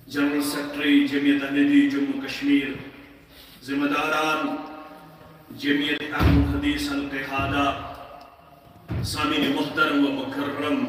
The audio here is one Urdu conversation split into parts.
جنرل سیکرٹری جمعیت احمدی جموں کشمیر، ذمہ داران جمعیت اہل الحدیث القحادہ، سامعین محترم و مکرم،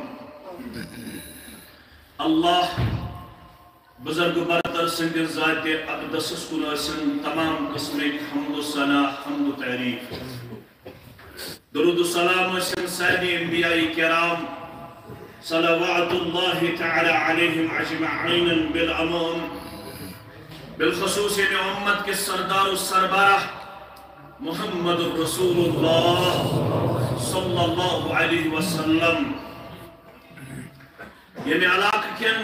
اللہ بزرگ برتر سند ذات اقدس کن ٲسِن تمام قسمک حمد و ثنا حمد و تعریف، درود و سلام ٲسِن سٲری انبیاء کرام صلوات اللہ تعالی علیہم اجمعین بالامان، بالخصوص میں امت کے سردار و سربراہ محمد رسول اللہ صلی اللہ علیہ وسلم، یعنی علاقہ کن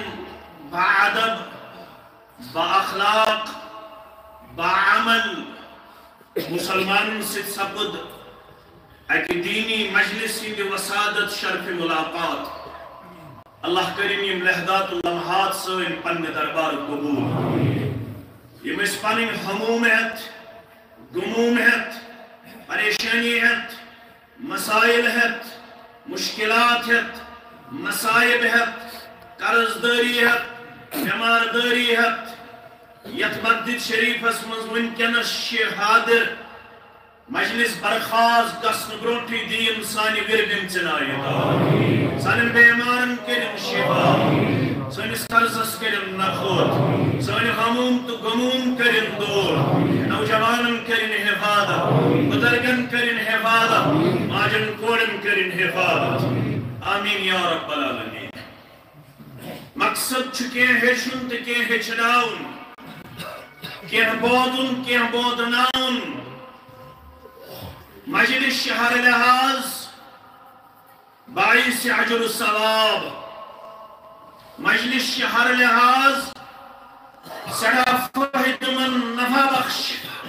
باادب، بااخلاق، باعمل مسلمان سے سپد ایک دینی مجلس کی وسادت شرف ملاقات، اللہ کریم یم لہدات و لمحات سن پنہ دربار قبول، یم اس پنن ہموم ہت، غموم ہت، پریشانی ہت، مسائل ہت، مشکلات ہت، مصائب ہت، قرض داری ہت، بیمار داری ہت، یت مسجد شریفس مز ونکینس حاضر مجلس برخاست گژھنہٕ برونٹھٕے دین سانہِ ورگن ژنایت، سانٮ۪ن بیمارن کٔرِن شفا، سٲنِس قرضس کٔرِن نخوت، سٲنۍ ہموم تہٕ غموم کٔرِن دور، نوجوانن کٔرِن حفاظت، بزرگن کٔرِن حفاظت، ماجن کورن کٔرِن حفاظت، آمین یا رب العالمین۔ مقصد چھُ کینٛہہ ہیٚچھُن تہٕ کینٛہہ ہیٚچھناوُن، کینٛہہ بودُن کینٛہہ بودناوُن، مجلس شہر لحاظ باعث اجر و ثواب، مجلس شہر لحاظ سڑا فائدہ مند نفع بخش،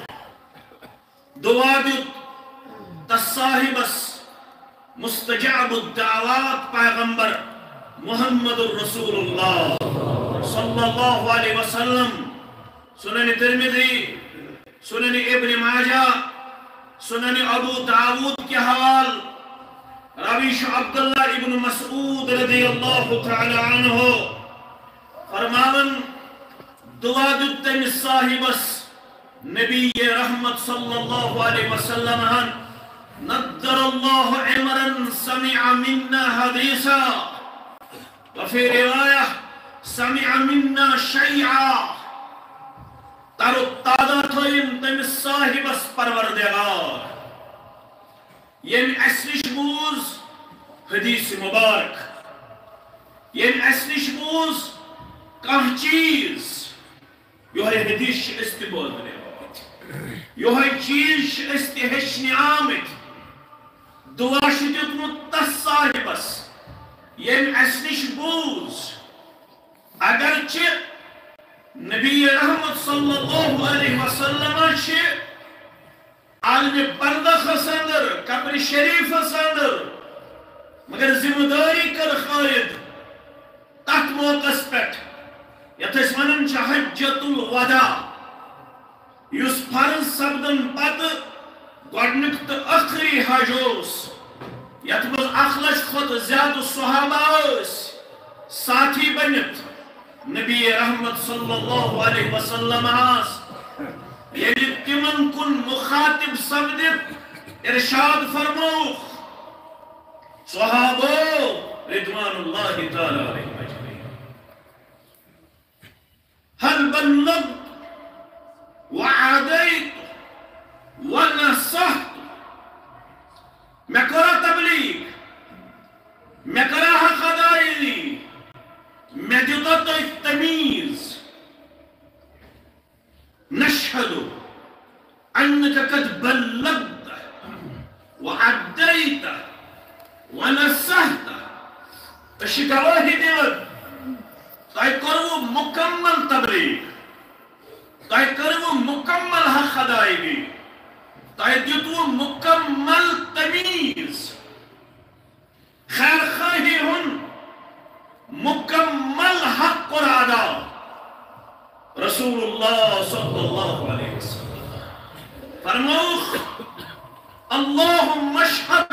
دعا دیت تس صاحبس مستجاب الدعوات پیغمبر محمد الرسول اللہ صلی اللہ علیہ وسلم، سنن ترمذی، سنن ابن ماجہ، سنن ابو داود کے حوال رویش عبداللہ ابن مسعود رضی اللہ تعالی عنہ فرماون دعا دیت تمس صاحبس نبی رحمت صلی اللہ علیہ وسلم نضر اللہ عمرا سمع منا حدیثا وفي رواية سمع منا شيعا، تارو تادا تھوئن تمس صاحبس پروردگار یم اسنش بوز حدیث مبارک، یم اسنش بوز کانٛہہ چیز یہوے حدیث چھ أسۍ تہِ بوزنے آمٕتۍ، یہوے چیز چھ أسۍ تہِ ہیٚچھنہِ آمٕتۍ، دعا چھ دیُتمُت تس صاحبس یم اس نش بوز، اگرچہ نبی رحمت صلی اللہ علیہ وسلم چھ عالم پردخس اندر قبر شریفس اندر، مگر ذمہ داری کر خائد تحت موقع پہ یت ونان حجت الوداع، اس فرض سپدن پتہ گۄڈنیُک تہٕ ٲخری حج اوس، یت مز 1 لچھ کھۄتہٕ زیادٕ صحابہ ساتھی بنت نبی رحمت صلی اللہ علیہ وسلم ییٚلہِ تمن کن مخاطب سپدت ارشاد فرمووُکھ صحابو رضوان اللہ تعالی علیہم اجمعین، هل بلغت وعديت ونصحت، میں کرا تبلیغ، میں کرا حق ادائیگی، میں دیتا تو تمیز، نشہد انکا قد بلغت وعدیت ونصحت، اشی گواہی دیوت تائی کرو مکمل تبلیغ، تائی کرو مکمل حق ادائیگی، تائی دیتو مکمل تمیز، خیر خواہی ہن مکمل حق اور ادا، رسول اللہ صلی اللہ علیہ وسلم فرموخ اللہم اشہد،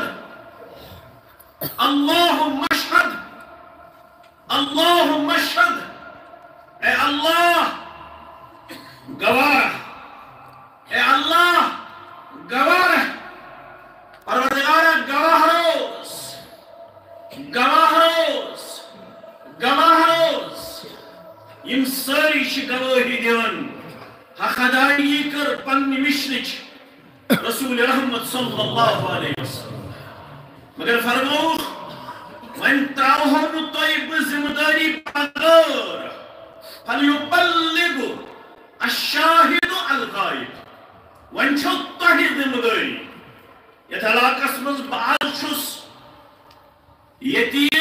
اللہم اشہد، اللہم اشہد، اے اللہ گواہ، اے اللہ گواہ، پروردگارہ گواہ روز، گواہ روز، گواہ روز، یم ساری چھ گواہی دیوان حق ادائیگی کر پننی مشنچ رسول رحمت صلی اللہ علیہ وسلم، مگر فرموخ وَإِن تَرَوْهُ طَيِّبُ ذِمْدَارِ بَغَارِ فَلْيُبَلِّغُ الشَّاهِدُ الْغَائِبُ۔ وَإِن چھُتَّهِ ذِمْدَارِ یت علاقس مز بآز چھس یتی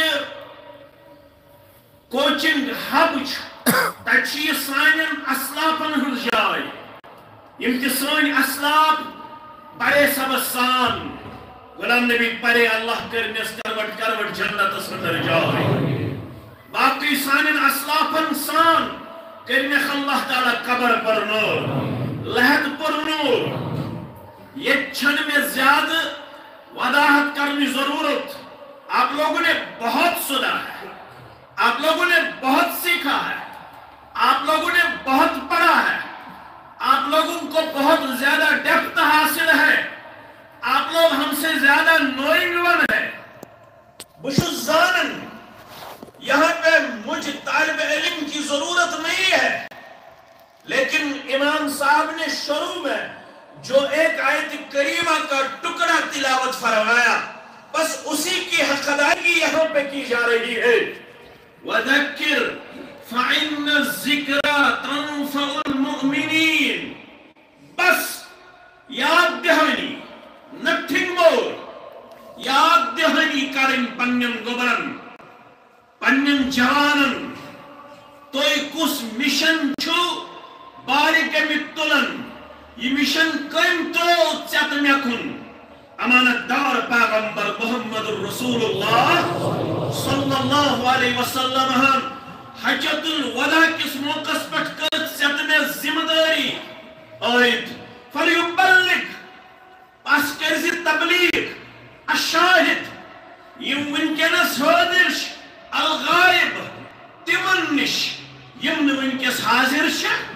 کوچنگ ہب تچی سانین اسلافن ہن جائے یم تی سانی اسلاف بڑے سبس سان غلام نبی پڑے اللہ کرنس کروٹ کروٹ جنت سندر جائے باقی سانین اسلافن سان کرنخ اللہ تعالی قبر پر نور لہد پر نور یہ چھن میں زیادہ وضاحت کرنی ضرورت آپ لوگوں نے بہت سنا ہے، آپ لوگوں نے بہت سیکھا ہے، آپ لوگوں نے بہت پڑھا ہے، آپ لوگوں کو بہت زیادہ ڈیپتھ حاصل ہے، آپ لوگ ہم سے زیادہ نوئنگ ون ہے۔ بشو زانن یہاں پہ مجھ طالب علم کی ضرورت نہیں ہے، لیکن امام صاحب نے شروع میں جو ایک آیت کریمہ کا ٹکڑا تلاوت فرمایا بس اسی کی حق ادائیگی یہاں پہ کی جا رہی ہے۔ وَذَكِّرْ فَإِنَّ الذِّكْرَى تَنفَعُ الْمُؤْمِنِينَ، بس یاد دہانی، نتھنگ مور، یاد دہانی کرن پنن گبرن پنن جوانن توئی کس مشن چھو باری کمت تلن، یہ مشن کم تو چت مکن امانت دار پیغمبر محمد رسول اللہ صلی اللہ علیہ وسلم حجت الوداع کس موقع پر کرت چت میں ذمہ داری آئید فلیبلغ پس کرزی تبلیغ الشاہد یم ونکنس حاضر الغائب تمن نش یم ونکس حاضر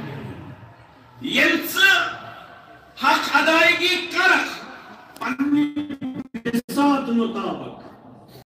یلچ حق ادائیگی کرخ پنی ساتھ مطابق